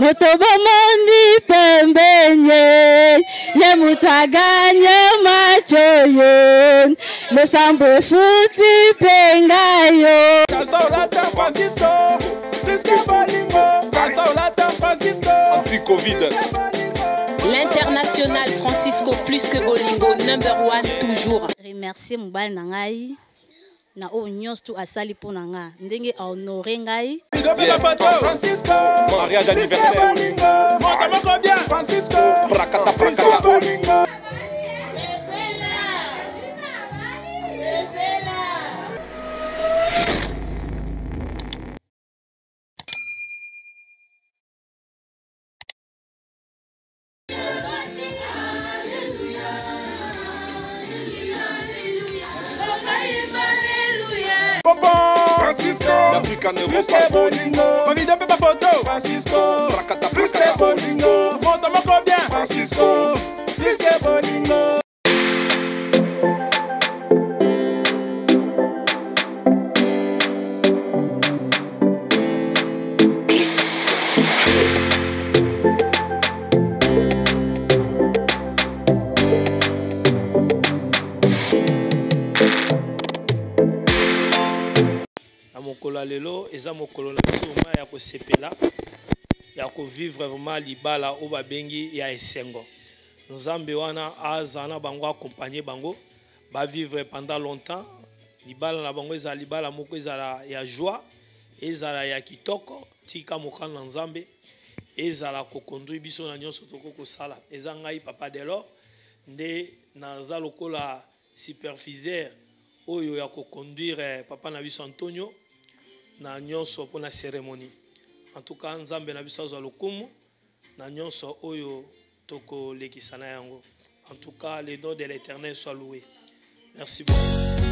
moto bomoni pembenye ye mutu aganye machoyo losambo efuti pengayo anti-Covid. L'international Francisco plus que Bolingo, #1 toujours. Remercier mobali na ngai na o nyonso tu asali po na nga ndenge a honoré ngai. Mariage anniversaire. Prakata prakata. L'Africain Europa Bolingo. Ma vie de papa photo. Francisco. Prakata prakata Bolingo. Monte mon bien. Francisco. Plus que Bolingo. Mokolo lelo eza mokolo na biso vraiment ya kosepela ya kovivre vraiment libala o babengi ya esengo nzambe wana azana bango accompagner bango ba vivre pendant longtemps libala na bango eza libala moko ezala ya joie ezala ya kitoko tika mokana nzambe ezala ko conduire biso na nyonso toko kosala eza ngai papa Delors nde naza lokola superviseur oyo ya ko conduire papa na biso Antonio na nyonso pour la cérémonie. En tout cas, nzambe na biso azwa lokumu na nyonso oyo toko lekisana yango. En tout cas, le nom de l'Éternel soit loué. Merci beaucoup.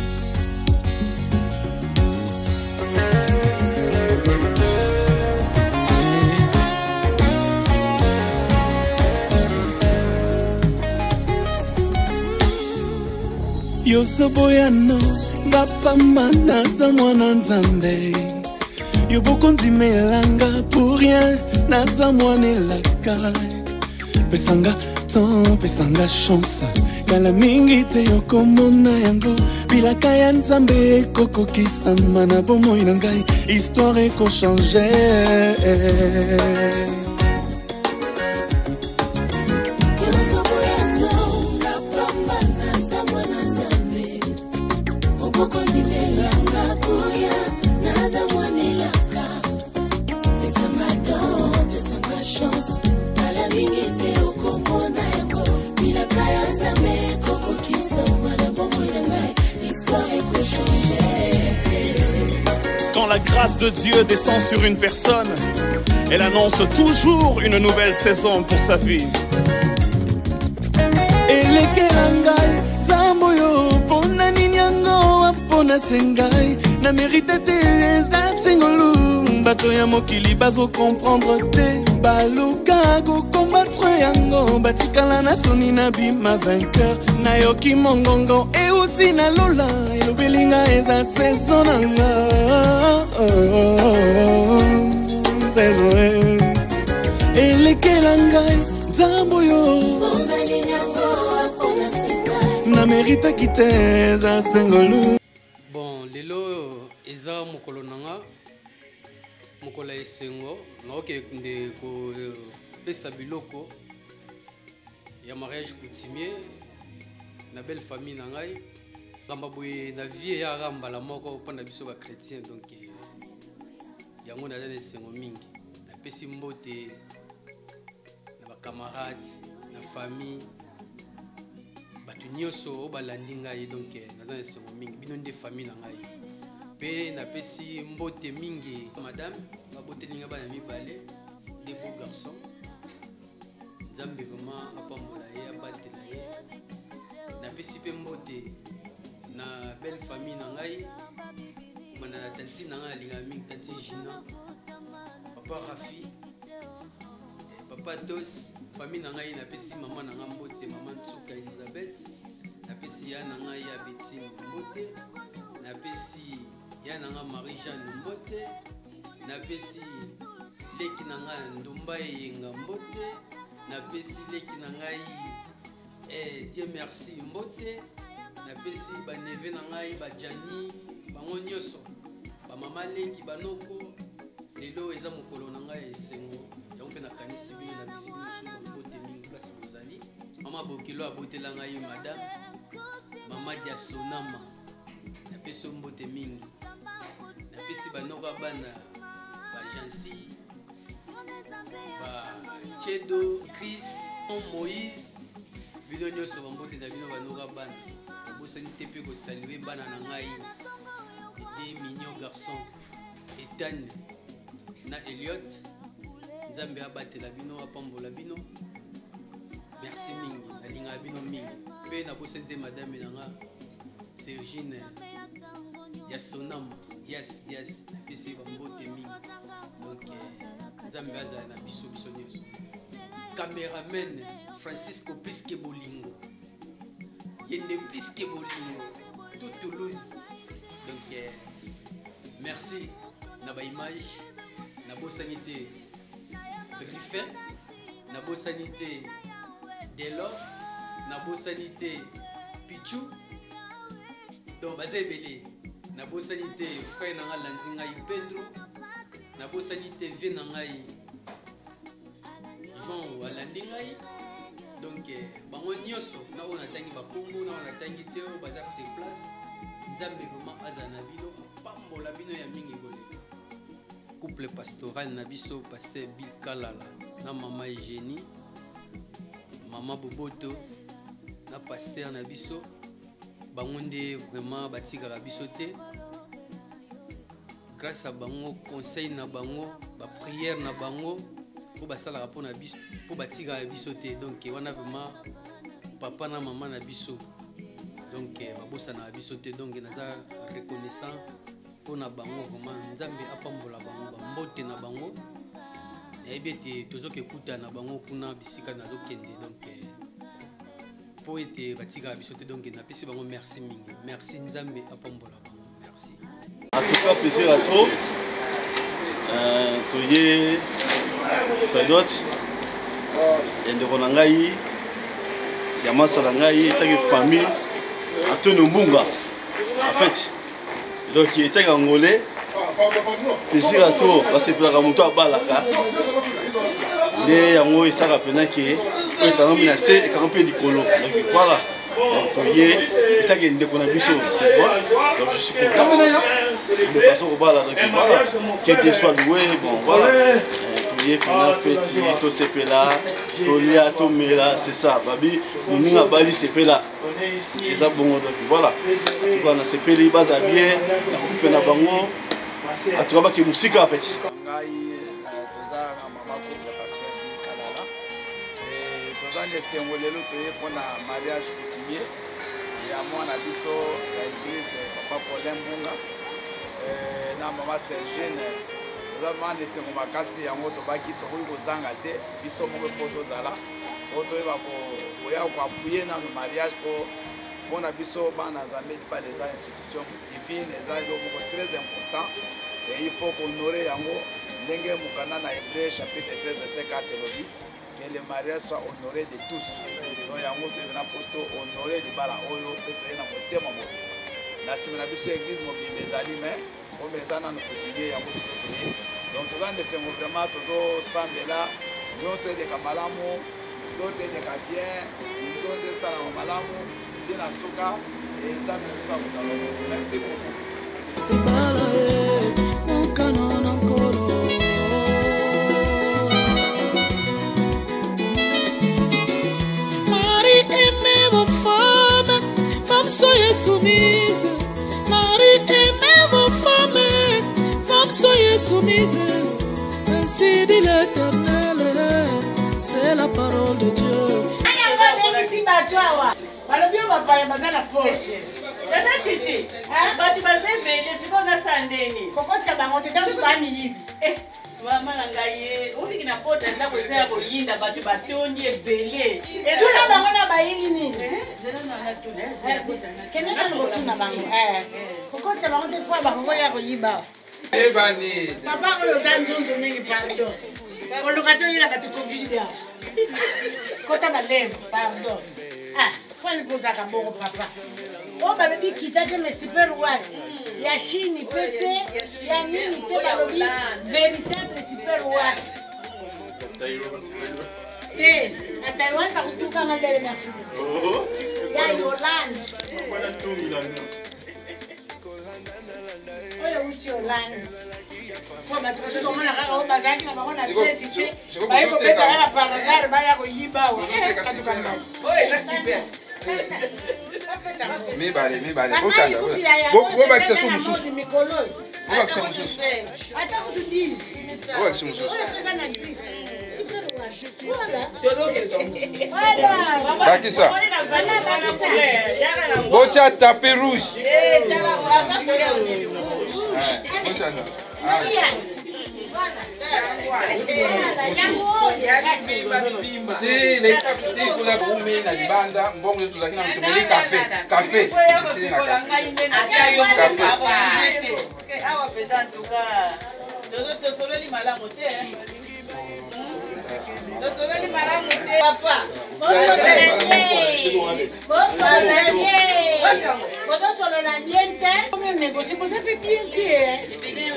Yosoboyano bapamba naza mwana nzambe yo bokondimelanga pour rien naza mwana elaka pesanga temps pesanga chance kala mingi te yokomona yango bilaka ya nzambe ekokokisama na bomoi na ngai histoire ekochange. Quand la grâce de Dieu descend sur une personne, elle annonce toujours une nouvelle saison pour sa vie. Elekela ngai nzambo yo mpona nini yango wapona se ngai na mérite te eza sengolu bato ya mokili bazokomprendre te baluka kokombattre yango batikala na soni na bima vainqueur nayoki mongongo euti na lola elobelinga eza saison na nga elekela ngai nzambo yo na mérite kite za sengolu. Bon, lelo eza mokolo nanga mokolo esengo naoke nde ko pesa biloko ya mariage coutumier na belle famille na ngai ngamba boye na vie ya rambala moko pona biso ba chrétien donc yango na esengo mingi napesi mbote na ba camarades na famille batu nyonso balandi ngai donc naza esengo mingi bino nde famille na ngai pe napesi mbote mingi madame babotelinga bana mibale des beaux garçons nzambe vraiment apambola ye abatela ye napesi pe mbote na belle famille na ngai mana na tanti na ngai alinga mingi tanti Gina papa Rafi papa Tos famille na ngai napesi mama na ngai mbote mama Ntsuka Elizabeth napesi ya na ngai ya Betine mbote napesi ya na ngai Marie Jeanne mbote napesi leki na ngai ndumba eyenga mbote napesi leki na ngai Dieu merci mbote napesi baneve na ngai bajani bango nyonso bamama leki banoko lelo eza mokolo na ngai esengo yango mpe nakanisi bino na bisi bino so mbote mingi place bozali mama bokilo abotela ngai madame mama Diasonama napesi mbote mingi napesi banoka bana bajansi Chedo Chris Moïse bino nyonso bambote na bino banoka bana bosani te mpe kosalue bana na ngai des mignons garçons Ethan na Elliot nzambe abatela bino apambola bino merci mingi nalinga bino mingi mpe nabosani te madame na nga Sergine Diasonama Dias napesi bambote mingi donc nzambe azala na biso nyonso cameraman Francisco Piske Bolingo yende Piske Bolingo tout Toulouse donc merci na ba image na bosanité Riffet na bosanité Delo na bosanité Pichou donc bazebele na bosanité frère na nga Lanzinga Pedro na bosanité V na ngai Jean walandi ngai donc bango nyonso na ona tangi bakongo na ona tangi te baza sur place nzambe vraiment aza na bino pambola bino ya mingi bole couple pastoral na biso pasteur Bill Kalala na mama Eugénie mama Boboto na pasteur na biso bango nde vraiment batikaka biso te grâce à bango conseil na bango ba prière na bango pour basala rapport na biso pour batika biso te donc wana vraiment papa na maman na biso donc babosa na biso te donc naza reconnaissant pour na bango vraiment nzambe apambola bango bambote na bango yebi ete tozoke kuta na bango kuna bisika nazokende donc pour ete batika biso te donc napesi bango merci mingi merci nzambe apambola bango merci. En tout cas, plaisir à trop. Toye Pedot et de Ronangaï, Yamasa Langaï, et famille, à Tonombunga. En fait, donc il était angolais. Plaisir à trop, parce que pour la moto à Balaka, les Yango et Sarah Penaki, et quand on a fait, et quand on peut Nicolo. Donc voilà. Donc je suis content de passer au bal, donc voilà, qu'il soit loué, bon voilà, tout c'est là, Tolia, Tomela, c'est ça, Babi, nous avons bali c'est là, c'est ça bon, donc voilà, tout cas on a ces pays bas à bien, on a bango, à tout cas qui musique en fait. C'est un pour la mariage coutumier. Il y a moi à biso à l'église papa Paulin Bunga na maman Sergine. Nous avons laissé mon makasi ya moto baki to ko zanga te biso moko photo zala. Photo ba ko ya ko appuyer na le mariage pour na biso bana zameli par les institutions divines les moko très important et il faut honorer yango ndenge mukana na Hébreu chapitre 13 verset 4 lobi. Que le mariage soit honoré de tous. Donc, il y a un mot pour honorer le bala oyo, peut-être un thème mobile. La semaine à l'église mobile, les aliments, on met ça dans le quotidien, il y a un mot de donc, tout ça, c'est vraiment toujours semble là. Nous sommes des camalamu, d'autres des cabiens, nous sommes des salamalamu, des nasuka, et ça, nous sommes aux merci beaucoup. Soyez soumises, Marie, aimez vos femmes, femmes, soyez soumises, ainsi dit l'Éternel, c'est la parole de Dieu. Mama nangaye ubiki na pota nda kweza ko yinda batu batondi ebele tuna bango na bayingi nini zero na tuna kene na ngo tuna bango kokota bango te kwa bango ya ko yiba Papa oyo za nzunzu mingi pardon. Koluka toyela katukuvida. Kota balève pardon. Ah, kwani pozaka bongo papa. O balobi kitake me super wax. Ya Chine pete, ya nini te balobi véritable super wax. Te, na Taiwan takutuka ngandele na fuku. Ya Yolande. Oyo uchi Yolande. Kwa batukosi komona kaka o bazaki na bakona tesite. Bayi ko beta kala parazar baya ko yiba wa. Oyo eza super. Mibale. Otanga. Bo bakisa so mususu. Bo bakisa mususu. Ata kutu 10. Bo bakisa mususu. Oyo pesa na 10. Super wax. Voilà. Bakisa. Bocha tapis rouge. Ti leika kuti kula bume na libanda mbongo yetu lakini mtumeli kafe. Awa pesa ntuka. Tosololi malamu te. Tosololi malamu te papa. Vos solo la diente. Comme un négocie, vous avez bien dit.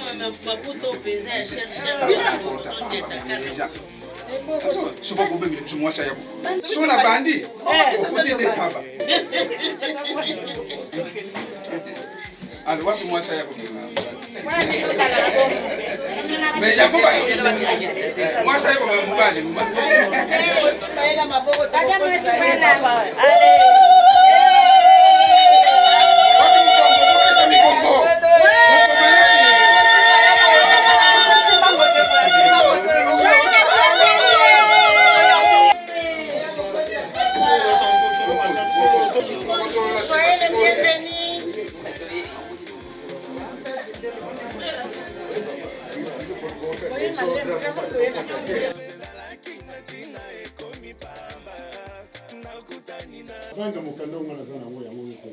Suba kubembe tumwasha yako. Sona bandi. Ukuti dekaba. Alwa tumwasha yako. Meja kuba. Mwasha yako mbali. Soyez les bienvenus. Kwanza mukandonga na sana ngo yango yoko.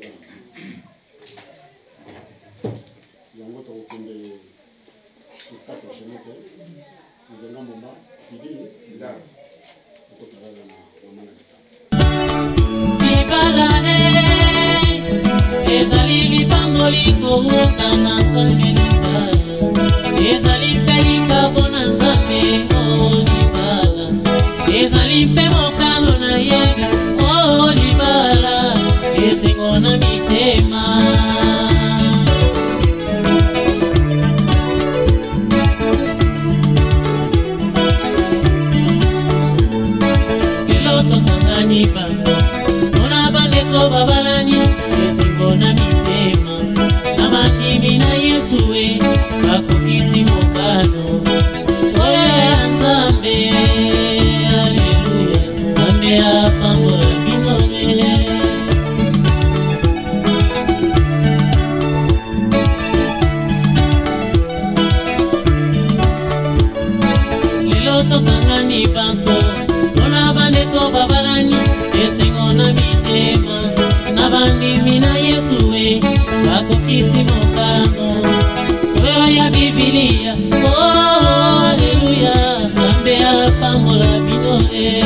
Yango to kunde kutato shemete. Nzenga mama kidini nda. Ko tarala na wamana. Ibarane ezali lipamboli kohuka na nzambe libala. Ezali mpe likabo na nzambe libala. Ezali mpe mokano na yebi libala. Esengo na mitema. Piloto sangani baso mona bandeko babalani. Esengo na mitema. Na bandimi na Yesue bakokisi mokano. Oyo ya nzambe. Alleluya. Nzambe apambola binore. Tosangani baso mona bandeko babalani. Esengo na mitema. Na bandimi na Yesue bakokisi mokano. Oyo ya Biblia. Oh, alleluya. Nzambe apambola binore.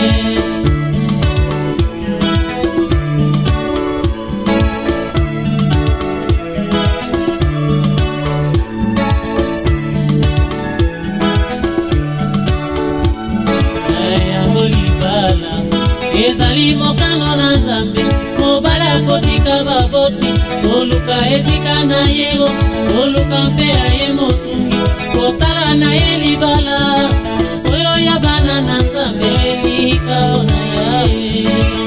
Ezali mokano na nzambe mobala kotika baboti. Koluka esika na yego koluka mpe aye mosungi. Kosala na ye libala oyo ya bana na nzambe likao na yaye.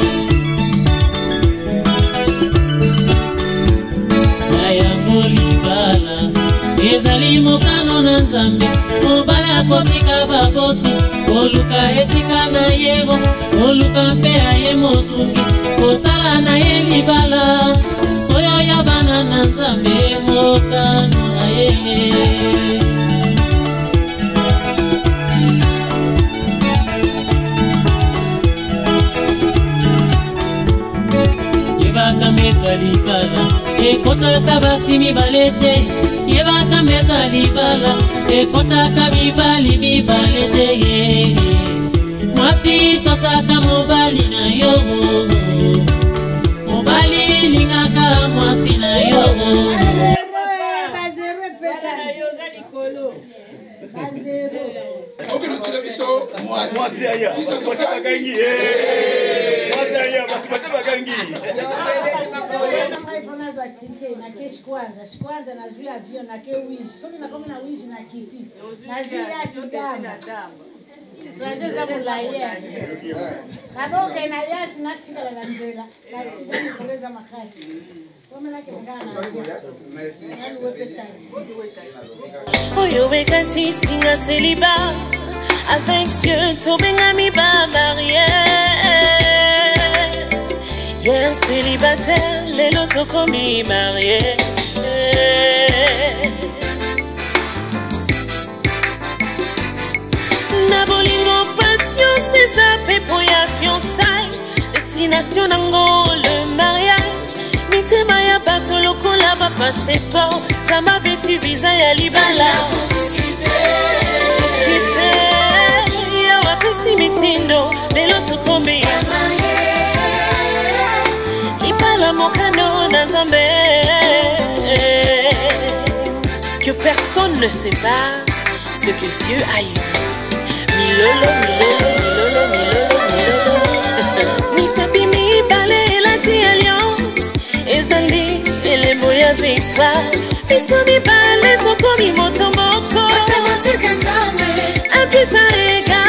Na yango libala ezali mokano na nzambe mobala kotika baboti. Koluka esika na yego koluka mpe aye mosungi. Kosala na ye libala oyo ya bana na nzambe mokano na ye. Yebaka metwa libala ekotaka basi mibale te. Yebaka kaka meta libala ekotaka mibali mibale te ye mwasi tosaka mobali na yo mobali lingaka mwasi na yo Shikwanza nazuia avion na ke wish. Soki na kama na wish na kiti. Nazuia sidama. Tunacheza mulaya. Naboke na yasi na sika la nzela. Na sidama koleza makasi. Kama nake ngana. Oyo wekati singa célibat. Avec Dieu, tobenga mi ba mariée. Hier célibataire, les lotos commis mariés. Na bolingo passion, c'est zappé pour ya fiançailles. Destination nango, le mariage. Mitema ya bato lokola va passer pas. Kama beti visa ya libala. Mitindo de l'autre combi Ibala mokano na Nzambe que personne ne sépare ce que Dieu a eu. Milolo, milolo, milolo, milolo, milolo. Misabi mi bale la ti alliance ezali elembo ya victoire. Misabi bale toko mi moto moko apisa ega.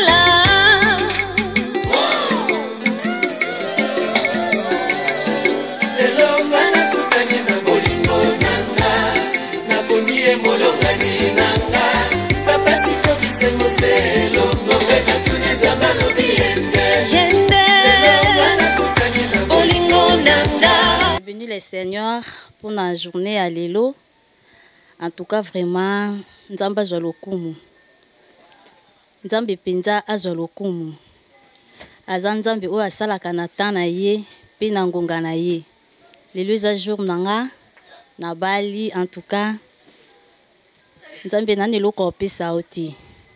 Bienvenue les seigneurs pour la journée à Lelo. En tout cas vraiment Nzamba Zolokumu. Nzambe penza azolokumu. Aza Nzambe o asala kanata na ye pe na ngonga na ye. Lelo za jour nanga na Bali en tout cas Nzambe na neloko opesa oti.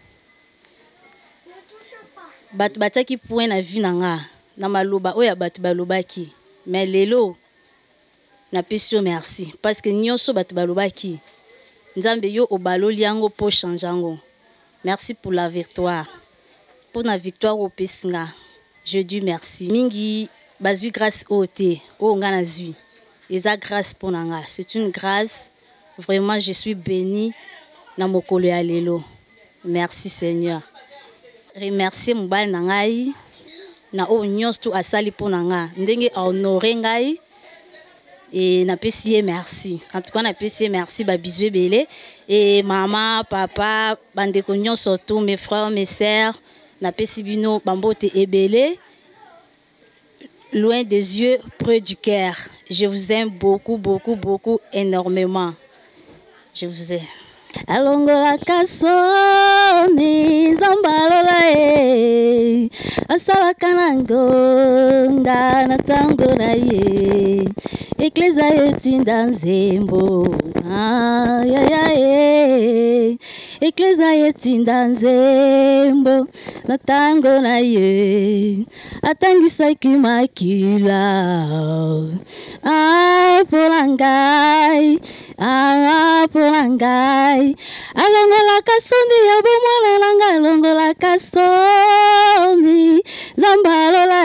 Batu bataki point na vie nanga na maloba oya batu balobaki. Mais lelo na pesi merci parce que nyonso batu balobaki. Nzambe yo obaloli yango po changeango. Merci pour la victoire. Pour la victoire au Pessinga. Je dis merci. Mingi bazui grâce au te o ngana zui. Eza grâce pour nanga. C'est une grâce. Vraiment je suis béni na mokolo ya lelo. Merci Seigneur. Remercier mobali na ngai na o nyonso tu asali pour nanga. Ndenge honorer ngai et na pesi merci. En tout cas na pesi merci ba bisou belé et maman, papa, bandeko nyonso tout mes frères, mes sœurs, na pesi bino bambote ebelé. Loin des yeux, près du cœur. Je vous aime beaucoup, beaucoup, beaucoup, énormément. Je vous aime. Alongola kasoni zambalola asala kanango ngana tango na ye ekleza yetinda nzembo ekleza yetinda nzembo na tango na ye atangisa kimakila polangai polangai alongola kasoni ya bomwana nanga alongola kasoni zambalola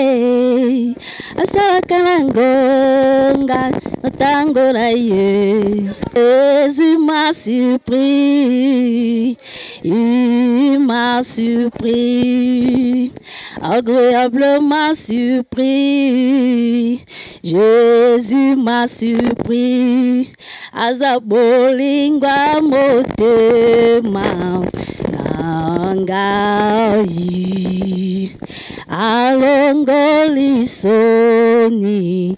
asala kanangonga na tango na ye Jésus m'a surpris, il m'a surpris, agréablement surpris. Jésus m'a surpris, azabolingwa motema nangai, alongolisoni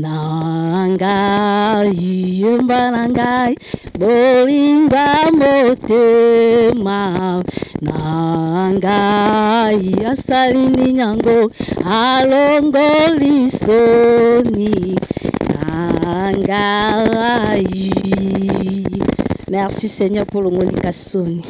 nangai, yumba nangai, bolingwa motema nangai, asalini nyango, alongolisoni nangai. merci Seigneur pour le Molika Soni.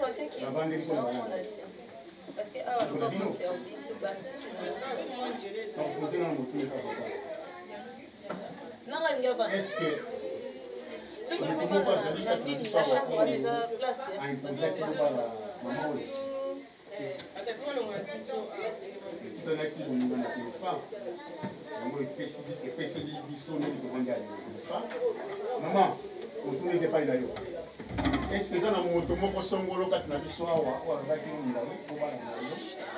navandi mpona bana proposer na motu eza papa est-ce que motu moko azali kati na biso aimpose kobala mama oyo ekutanaki bolingo na te n'est-ce pas yango epeseli biso neti kovandi ali n'est-ce pas mama otuni epai na yo est-ce que eza na moto moko songolo kati na biso awa oyo alobaki moninga yo kobala na yo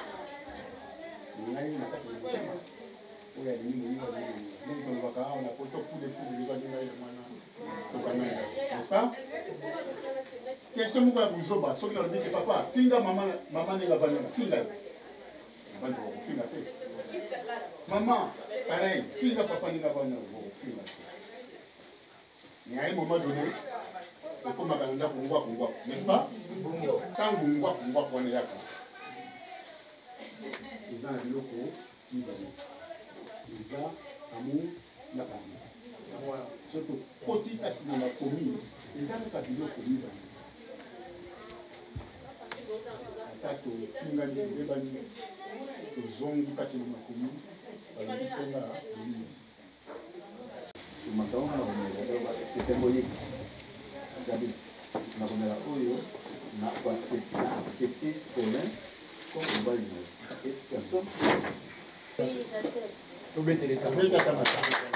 ngai na kati na motema oyo alimi moninga ndenge tolobaka awa na poto coup de foudre ezwaki ngai na mwana tokananga n'est-ce pas question moko ya buzoba soki nalobi ke papa finga mama ndenge avandanga finga yo avandi kofinga te mama pareil finga papa ndenge avandanga kofinga te mais à un moment donné ekomaka na ndako ngwaku n'est-ce pas ntango ngwaku wana eyaka eza na biloko mibale eza amour na pardon soki okoti kati na bakomi eza kaka biloko mibale ata tofingani tobebani tozongi kati na makomi balobisenga bolimi c'est symbolique. Na komela oyo na accepter commun comme on va le dire. Personne. Tobetele tabeta tamata.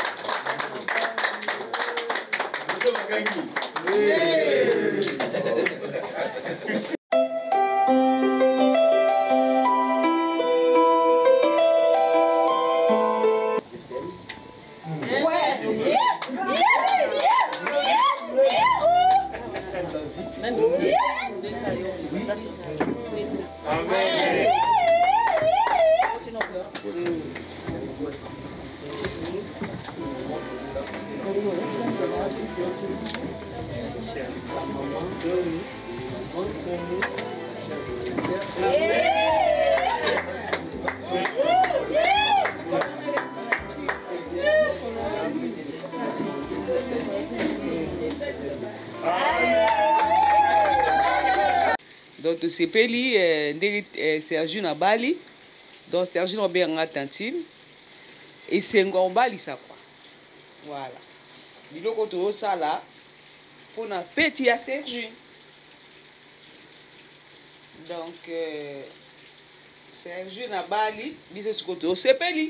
Donc tosepeli ndenge Serge na bali donc Serge na benga tantine esengo obalisa kwa voilà biloko to sala pona peti ya Serge donc Serge na bali biso sikoto sepeli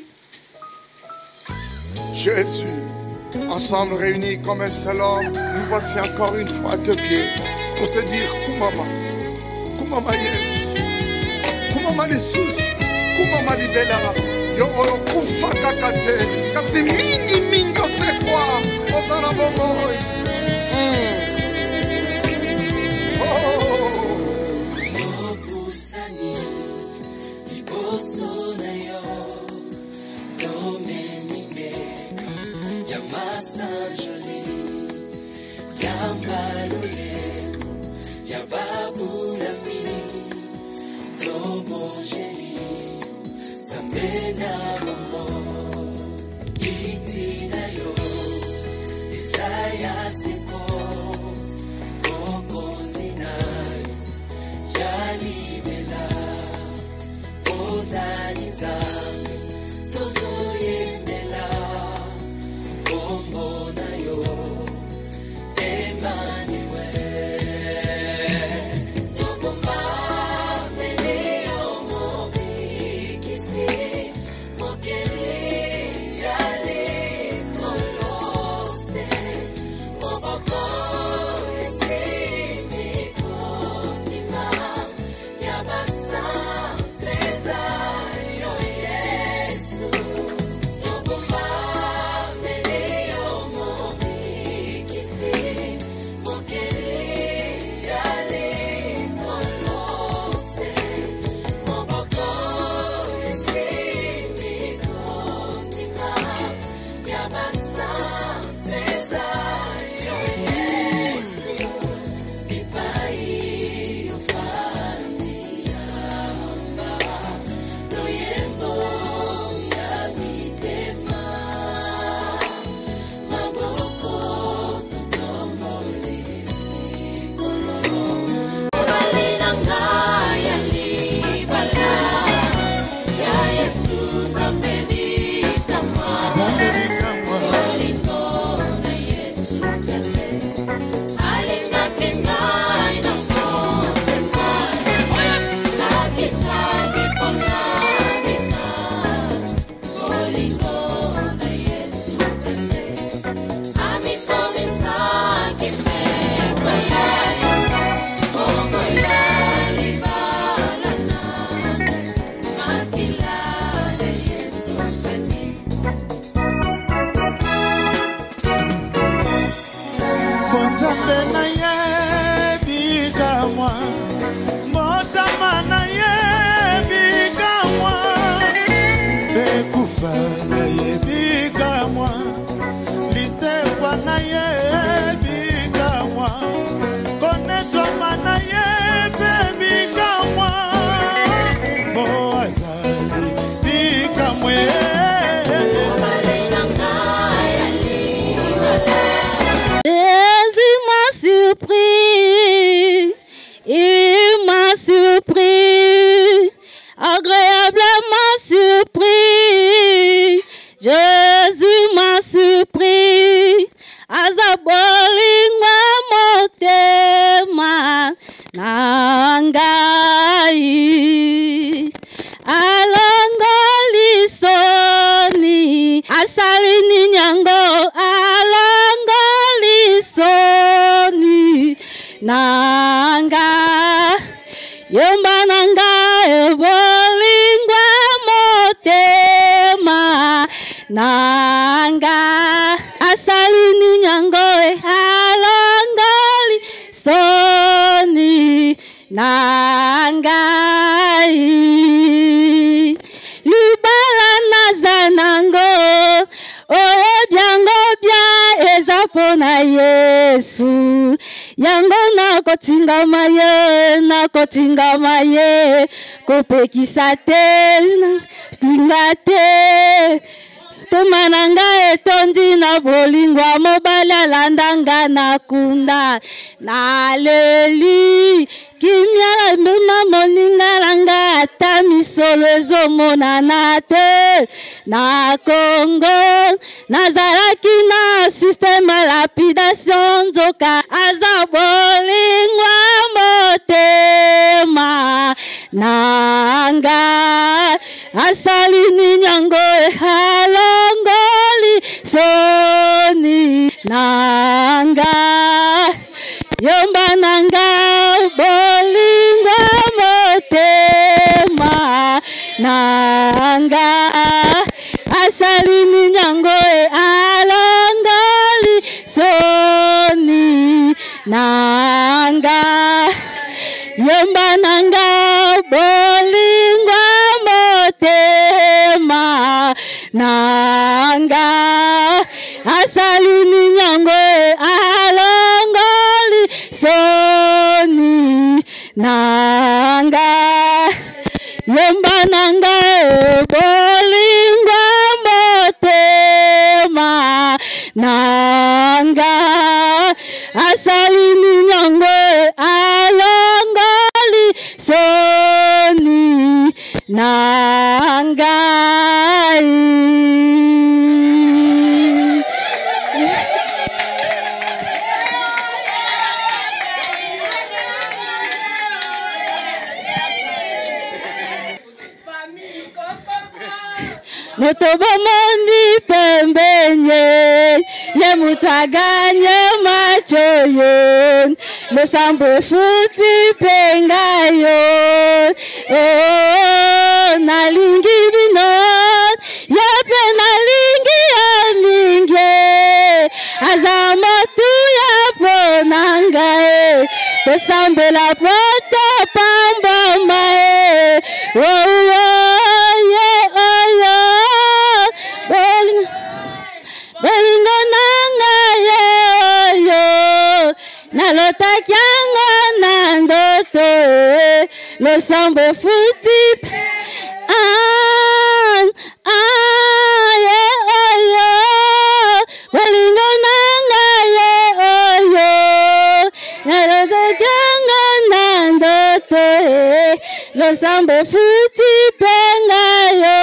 Jésus, ensemble réunis comme un seul homme, nous voici encore une fois à tes pieds pour te dire Kumama, Kumama Yesu, Kumama Lisusu, Kumama Libela, yo oyo kufa kakate, kasi mingi mingi osekwa, ozana bomoi. surpris. Jésus m'a surpris. Azabolingwa motema nangai. Alangoli soni. Asalini nyango. Alangoli soni. Nanga. Yomba nanga ebolingwa motema nanga asalini nyangoe halangali soni nangai libala nazanango oye byango bya ezapona Yesu yango nakotingama ye kopekisa te linga te tomananga etondi na bolingwa mobali alandanga na kunda naleli kimia mbema moninga langa ata misolo ezomonana te na Congo nazalaki na systeme lapidation nzoka aza bolingwa motema nanga asalini nyango halongoli soni nanga yomba nanga bolingwa motema nanga asalini nyango alongoli soni nanga yomba nanga bolingwa motema nanga asalini nyango alongoli soni nanga yomba nanga bolingwa motema nanga asalini nyango alongoli soni nangai. Moto bomoni pembenye ye mutaganye machoyon losambo futi pengayo oh nalingi bino yape nalingi aminge azamotu yapo nangae tosambela poto pamba mae oh Bolingo nanga yo nalota kyanga na ndoto losambo futi bolingo nanga yo nalota kyanga na ndoto losambo futi pengayo.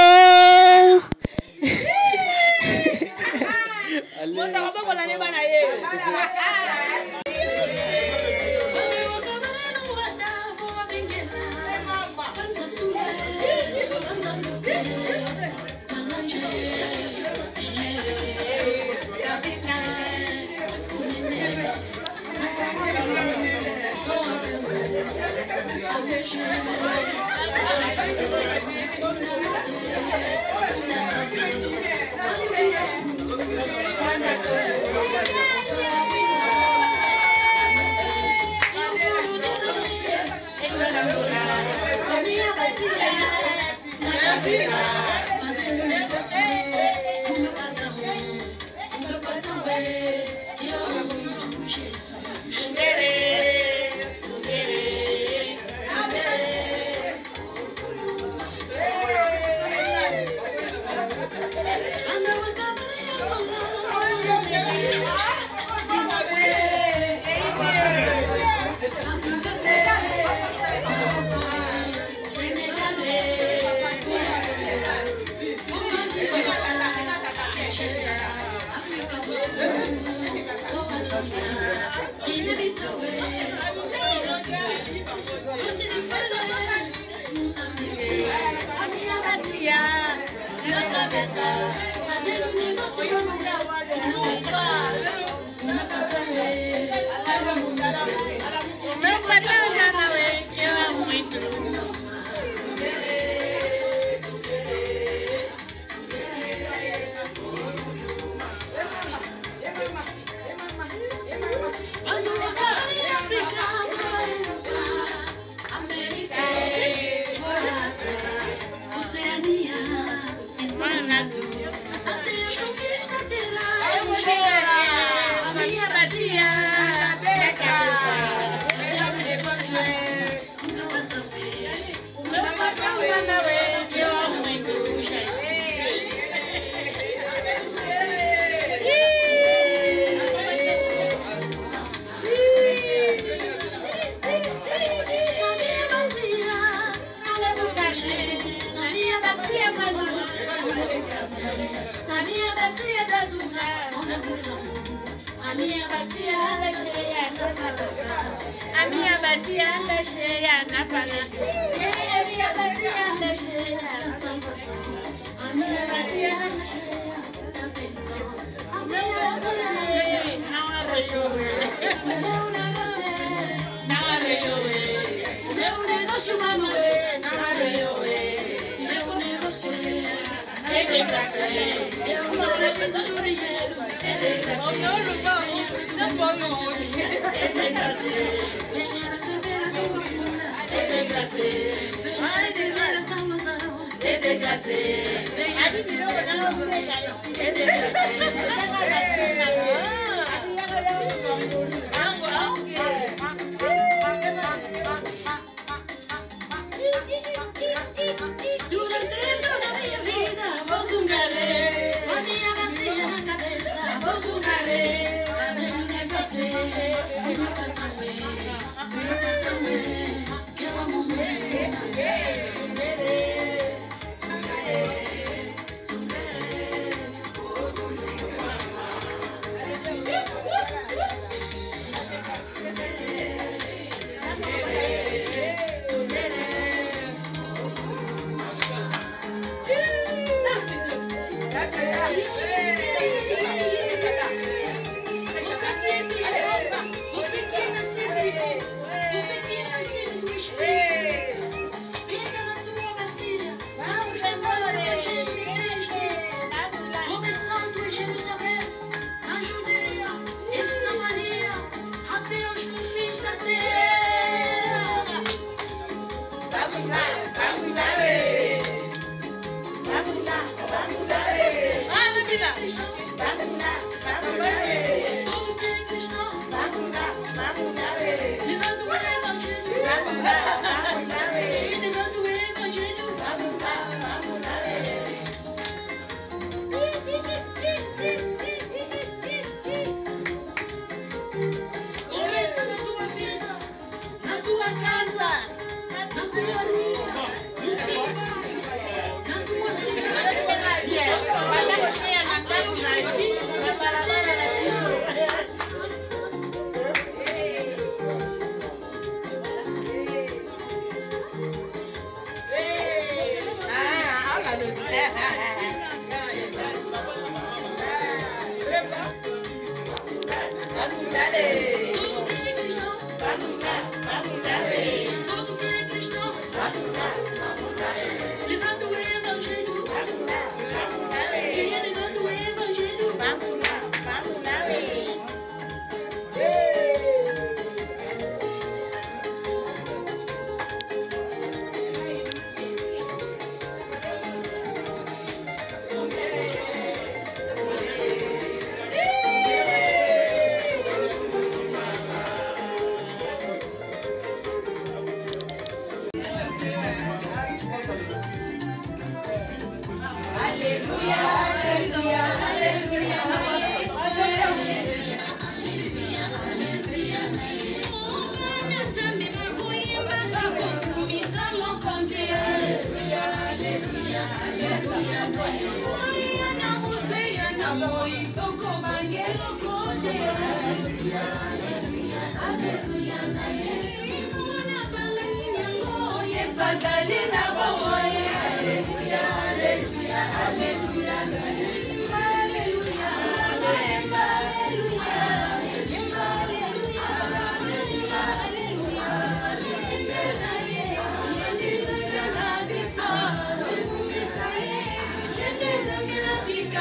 Yes, I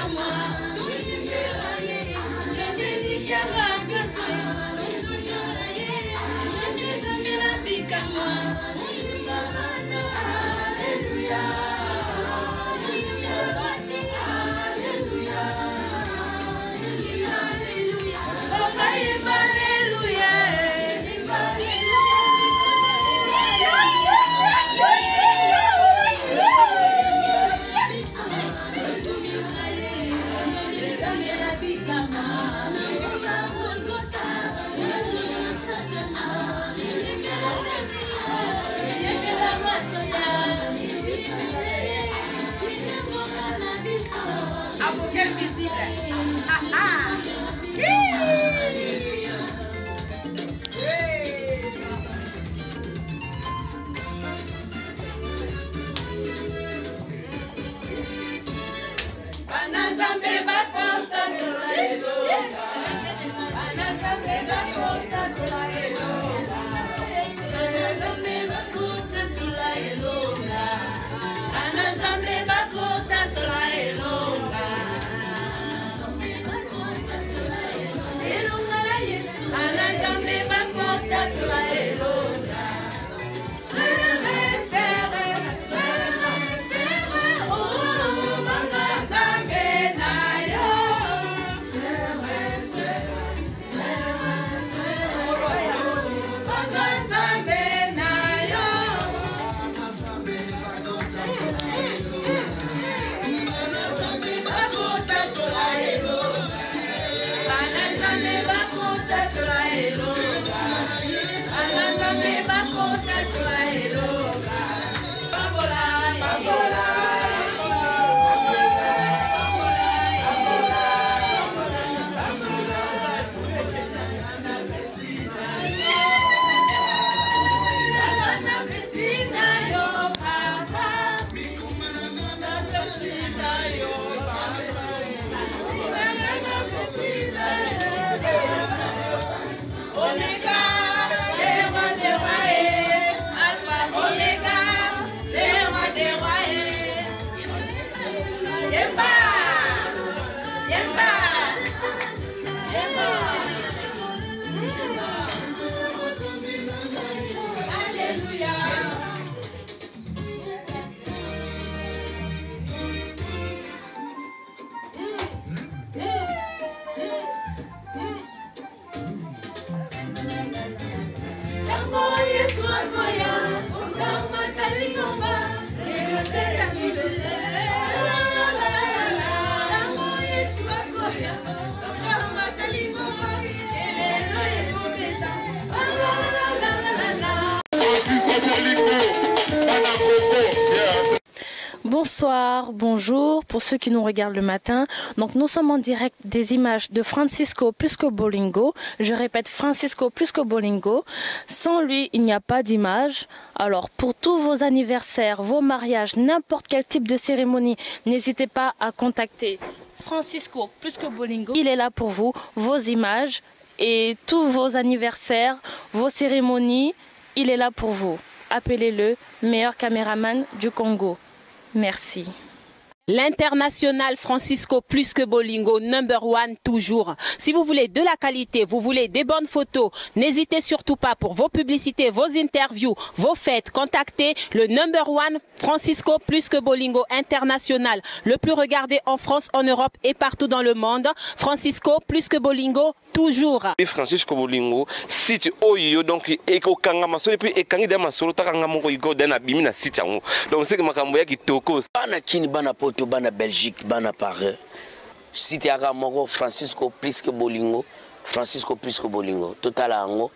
Bonsoir, bonjour pour ceux qui nous regardent le matin. Donc nous sommes en direct des images de Francisco Plisco Bolingo. Je répète, Francisco Plisco Bolingo. Sans lui, il n'y a pas d'image. Alors pour tous vos anniversaires, vos mariages, n'importe quel type de cérémonie, n'hésitez pas à contacter Francisco Plisco Bolingo. Il est là pour vous, vos images et tous vos anniversaires, vos cérémonies. Il est là pour vous. Appelez-le, meilleur caméraman du Congo. Merci. L'international Francisco Plisco Bolingo, #1 toujours. Si vous voulez de la qualité, vous voulez des bonnes photos, n'hésitez surtout pas pour vos publicités, vos interviews, vos fêtes. Contactez le #1 Francisco Plisco Bolingo international, le plus regardé en France, en Europe et partout dans le monde. Francisco Plisco Bolingo toujours. Francisco Bolingo, site oyo donc eko kanga masolo puis ekangi de masolo takanga moko iko dana bimi na site yango. Donc c'est que makambo ya kitoko. Bana kini bana poto bana Belgique bana Paris. Site ya moko Francisco Plisco Bolingo, Francisco Plisco Bolingo. Total ango.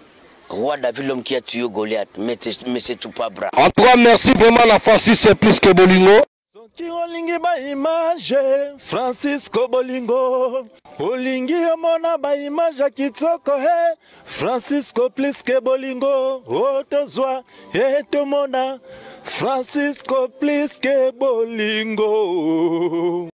Roi David l'homme qui a tué Goliath, mais c'est tout pas bras. En tout cas, merci vraiment la Francisco Plisco Bolingo. Soki olingi ba image Francisco Bolingo, olingi omona ba image ya kitoko he Francisco Plisco Bolingo, otozwa etomona Francisco Plisco Bolingo.